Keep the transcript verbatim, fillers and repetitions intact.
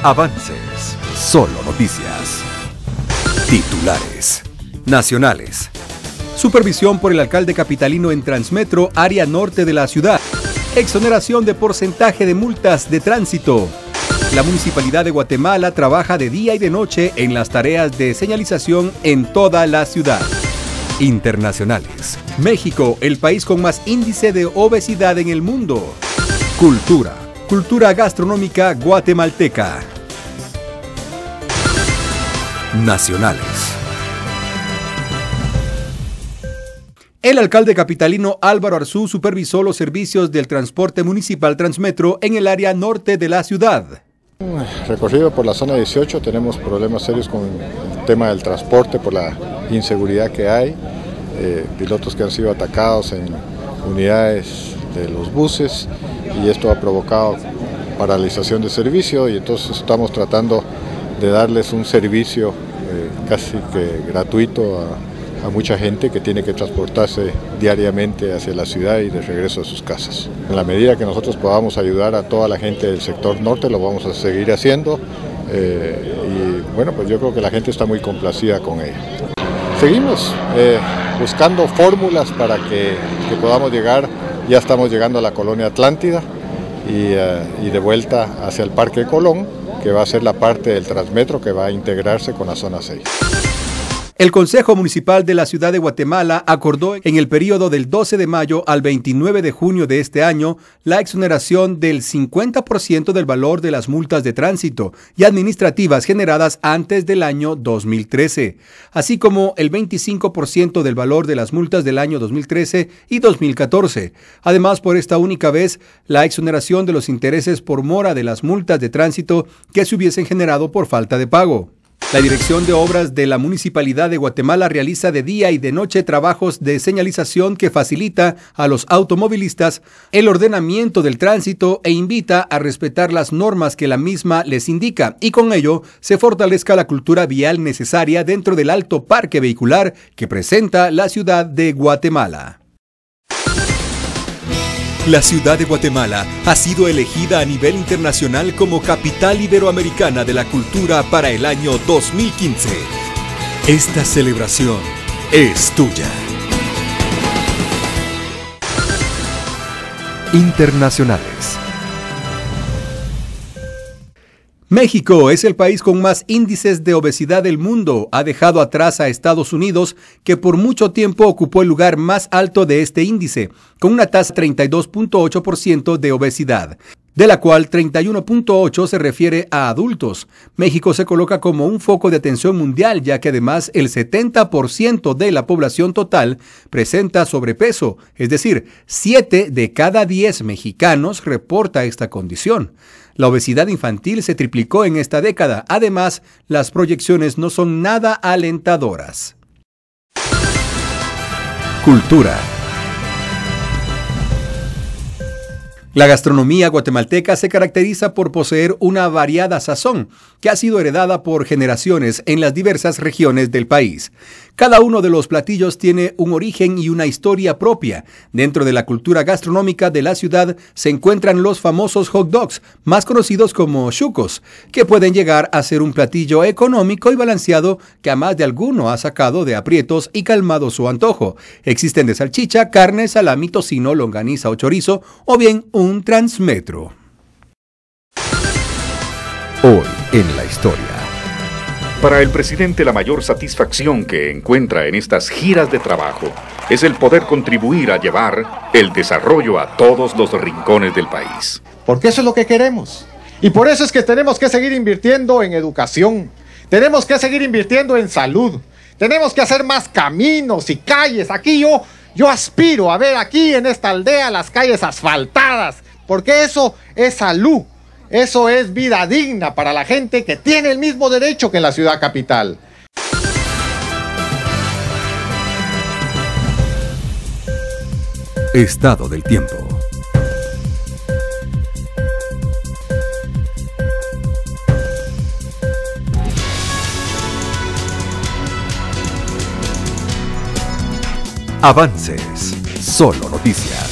Avances. Solo noticias. Titulares. Nacionales. Supervisión por el alcalde capitalino en Transmetro, área norte de la ciudad. Exoneración de porcentaje de multas de tránsito. La Municipalidad de Guatemala trabaja de día y de noche en las tareas de señalización en toda la ciudad. Internacionales. México, el país con más índice de obesidad en el mundo. Cultura. Cultura gastronómica guatemalteca. Nacionales. El alcalde capitalino Álvaro Arzú supervisó los servicios del transporte municipal Transmetro en el área norte de la ciudad. Recorrido por la zona dieciocho, tenemos problemas serios con el tema del transporte por la inseguridad que hay, eh, pilotos que han sido atacados en unidades de los buses y esto ha provocado paralización de servicio y entonces estamos tratando de darles un servicio eh, casi que gratuito a, a mucha gente que tiene que transportarse diariamente hacia la ciudad y de regreso a sus casas. En la medida que nosotros podamos ayudar a toda la gente del sector norte, lo vamos a seguir haciendo eh, y bueno, pues yo creo que la gente está muy complacida con ello. Seguimos eh, buscando fórmulas para que, que podamos llegar, ya estamos llegando a la colonia Atlántida y, uh, y de vuelta hacia el Parque Colón, que va a ser la parte del Transmetro que va a integrarse con la zona seis. El Consejo Municipal de la Ciudad de Guatemala acordó en el periodo del doce de mayo al veintinueve de junio de este año la exoneración del cincuenta por ciento del valor de las multas de tránsito y administrativas generadas antes del año dos mil trece, así como el veinticinco por ciento del valor de las multas del año dos mil trece y dos mil catorce. Además, por esta única vez, la exoneración de los intereses por mora de las multas de tránsito que se hubiesen generado por falta de pago. La Dirección de Obras de la Municipalidad de Guatemala realiza de día y de noche trabajos de señalización que facilita a los automovilistas el ordenamiento del tránsito e invita a respetar las normas que la misma les indica y con ello se fortalezca la cultura vial necesaria dentro del alto parque vehicular que presenta la ciudad de Guatemala. La ciudad de Guatemala ha sido elegida a nivel internacional como Capital Iberoamericana de la Cultura para el año dos mil quince. Esta celebración es tuya. Internacionales. México es el país con más índices de obesidad del mundo. Ha dejado atrás a Estados Unidos, que por mucho tiempo ocupó el lugar más alto de este índice, con una tasa de treinta y dos punto ocho por ciento de obesidad, de la cual treinta y uno punto ocho por ciento se refiere a adultos. México se coloca como un foco de atención mundial, ya que además el setenta por ciento de la población total presenta sobrepeso, es decir, siete de cada diez mexicanos reporta esta condición. La obesidad infantil se triplicó en esta década. Además, las proyecciones no son nada alentadoras. Cultura. La gastronomía guatemalteca se caracteriza por poseer una variada sazón que ha sido heredada por generaciones en las diversas regiones del país. Cada uno de los platillos tiene un origen y una historia propia. Dentro de la cultura gastronómica de la ciudad se encuentran los famosos hot dogs, más conocidos como chucos, que pueden llegar a ser un platillo económico y balanceado que a más de alguno ha sacado de aprietos y calmado su antojo. Existen de salchicha, carne, salami, tocino, longaniza o chorizo, o bien un Transmetro. Hoy en la historia. Para el presidente, la mayor satisfacción que encuentra en estas giras de trabajo es el poder contribuir a llevar el desarrollo a todos los rincones del país. Porque eso es lo que queremos. Y por eso es que tenemos que seguir invirtiendo en educación. Tenemos que seguir invirtiendo en salud. Tenemos que hacer más caminos y calles. Aquí yo, yo aspiro a ver aquí en esta aldea las calles asfaltadas. Porque eso es salud. Eso es vida digna para la gente que tiene el mismo derecho que en la ciudad capital. Estado del tiempo. Avances. Solo noticias.